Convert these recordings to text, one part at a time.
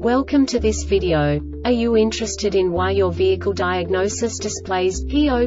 Welcome to this video. Are you interested in why your vehicle diagnosis displays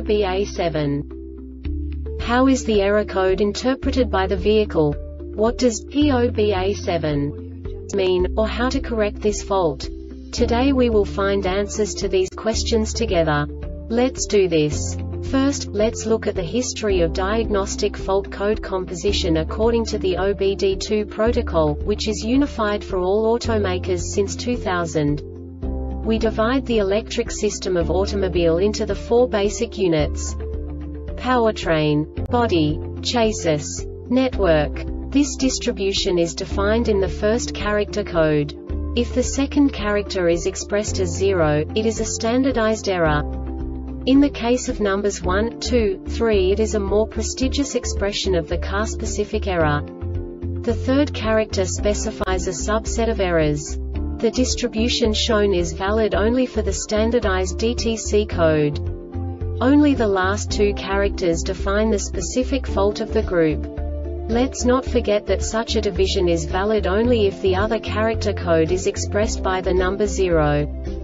P0BA7? How is the error code interpreted by the vehicle? What does P0BA7 mean, or how to correct this fault? Today we will find answers to these questions together. Let's do this. First, let's look at the history of diagnostic fault code composition according to the OBD2 protocol, which is unified for all automakers since 2000. We divide the electric system of automobile into the four basic units: powertrain, body, chassis, network. This distribution is defined in the first character code. If the second character is expressed as 0, it is a standardized error. In the case of numbers 1, 2, 3, it is a more prestigious expression of the car-specific error. The third character specifies a subset of errors. The distribution shown is valid only for the standardized DTC code. Only the last two characters define the specific fault of the group. Let's not forget that such a division is valid only if the other character code is expressed by the number 0.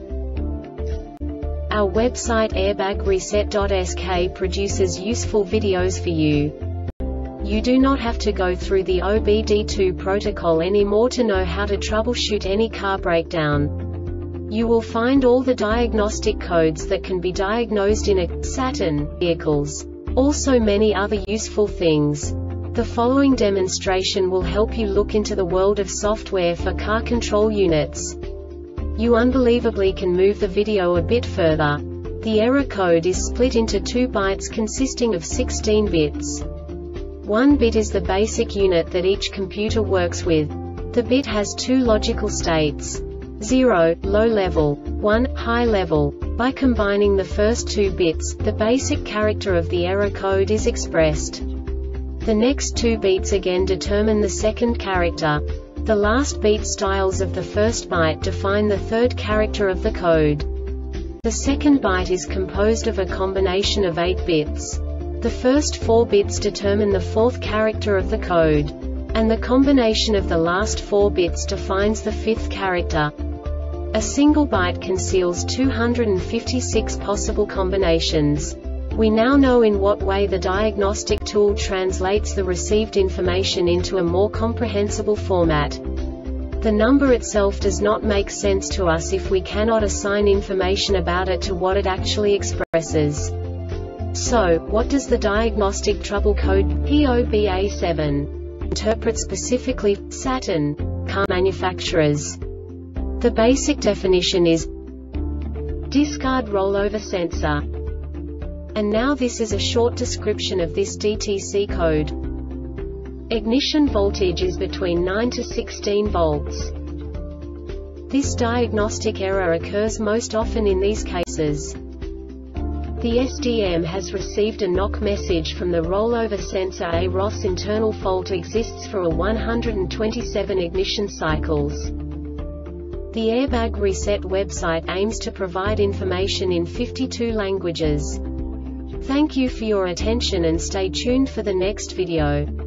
Our website airbagreset.sk produces useful videos for you. You do not have to go through the OBD2 protocol anymore to know how to troubleshoot any car breakdown. You will find all the diagnostic codes that can be diagnosed in a Saturn vehicles. Also many other useful things. The following demonstration will help you look into the world of software for car control units. You unbelievably can move the video a bit further. The error code is split into 2 bytes consisting of 16 bits. 1 bit is the basic unit that each computer works with. The bit has 2 logical states: 0, low level, 1, high level. By combining the first 2 bits, the basic character of the error code is expressed. The next 2 beats again determine the second character. The last beat styles of the first byte define the third character of the code. The second byte is composed of a combination of 8 bits. The first 4 bits determine the fourth character of the code. And the combination of the last 4 bits defines the fifth character. A single byte conceals 256 possible combinations. We now know in what way the diagnostic tool translates the received information into a more comprehensible format. The number itself does not make sense to us if we cannot assign information about it to what it actually expresses. So, what does the diagnostic trouble code P0BA7 interpret specifically for Saturn car manufacturers? The basic definition is discard rollover sensor. And now this is a short description of this DTC code. Ignition voltage is between 9 to 16 volts. This diagnostic error occurs most often in these cases. The SDM has received a knock message from the rollover sensor. A ROS internal fault exists for a 127 ignition cycles. The Airbag Reset website aims to provide information in 52 languages. Thank you for your attention and stay tuned for the next video.